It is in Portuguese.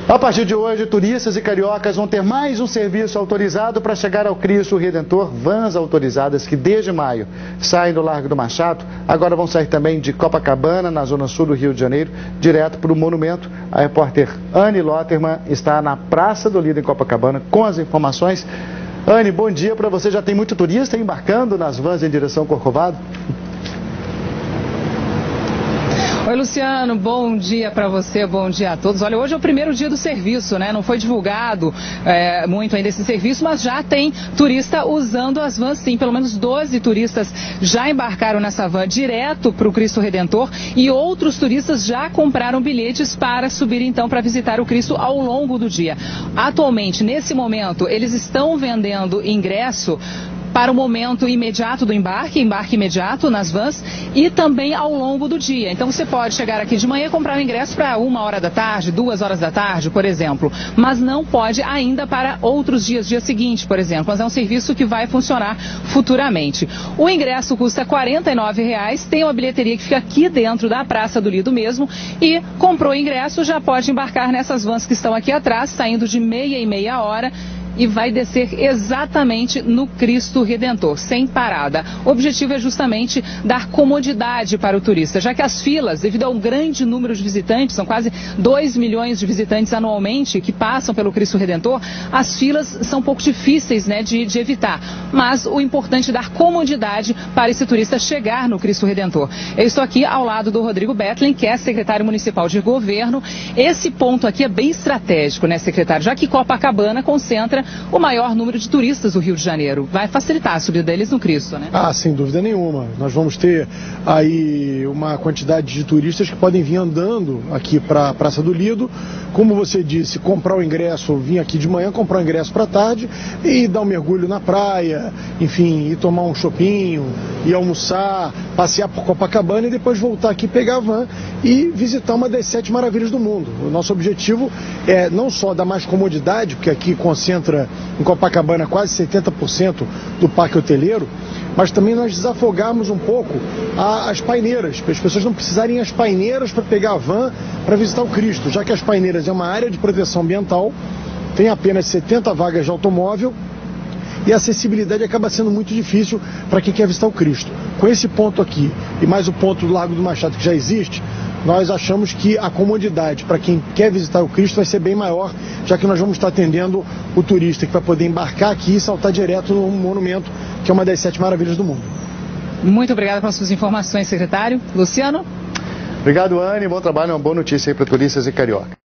A partir de hoje, turistas e cariocas vão ter mais um serviço autorizado para chegar ao Cristo Redentor. Vans autorizadas que desde maio saem do Largo do Machado, agora vão sair também de Copacabana, na zona sul do Rio de Janeiro, direto para o monumento. A repórter Anne Lotterman está na Praça do Lido, em Copacabana, com as informações. Anne, bom dia para você. Já tem muito turista embarcando nas vans em direção ao Corcovado? Oi, Luciano, bom dia para você, bom dia a todos. Olha, hoje é o primeiro dia do serviço, né? Não foi divulgado muito ainda esse serviço, mas já tem turista usando as vans, sim. Pelo menos 12 turistas já embarcaram nessa van direto para o Cristo Redentor e outros turistas já compraram bilhetes para subir, então, para visitar o Cristo ao longo do dia. Atualmente, nesse momento, eles estão vendendo ingresso para o momento imediato do embarque imediato nas vans e também ao longo do dia. Então você pode chegar aqui de manhã e comprar o ingresso para 1h da tarde, 2h da tarde, por exemplo. Mas não pode ainda para outros dias, dia seguinte, por exemplo. Mas é um serviço que vai funcionar futuramente. O ingresso custa R$ 49,00, tem uma bilheteria que fica aqui dentro da Praça do Lido mesmo e comprou o ingresso, já pode embarcar nessas vans que estão aqui atrás, saindo de meia e meia hora, e vai descer exatamente no Cristo Redentor, sem parada. O objetivo é justamente dar comodidade para o turista, já que as filas, devido ao grande número de visitantes, são quase 2 milhões de visitantes anualmente que passam pelo Cristo Redentor, as filas são um pouco difíceis, né, de evitar. Mas o importante é dar comodidade para esse turista chegar no Cristo Redentor. Eu estou aqui ao lado do Rodrigo Betlen, que é secretário municipal de governo. Esse ponto aqui é bem estratégico, né, secretário? Já que Copacabana concentra o maior número de turistas do Rio de Janeiro. Vai facilitar a subida deles no Cristo, né? Ah, sem dúvida nenhuma. Nós vamos ter aí uma quantidade de turistas que podem vir andando aqui para a Praça do Lido. Como você disse, comprar o ingresso, vir aqui de manhã, comprar o ingresso para tarde e dar um mergulho na praia, enfim, ir tomar um chopinho, ir almoçar, passear por Copacabana e depois voltar aqui, pegar a van e visitar uma das 7 maravilhas do mundo. O nosso objetivo é não só dar mais comodidade, porque aqui concentra em Copacabana quase 70% do parque hoteleiro, mas também nós desafogarmos um pouco as paineiras, para as pessoas não precisarem ir às paineiras para pegar a van para visitar o Cristo, já que as paineiras é uma área de proteção ambiental, tem apenas 70 vagas de automóvel e a acessibilidade acaba sendo muito difícil para quem quer visitar o Cristo. Com esse ponto aqui e mais o ponto do Largo do Machado que já existe, nós achamos que a comodidade para quem quer visitar o Cristo vai ser bem maior, já que nós vamos estar atendendo o turista que vai poder embarcar aqui e saltar direto no monumento, que é uma das 7 maravilhas do mundo. Muito obrigada pelas suas informações, secretário. Luciano? Obrigado, Anne. Bom trabalho, uma boa notícia aí para turistas e carioca.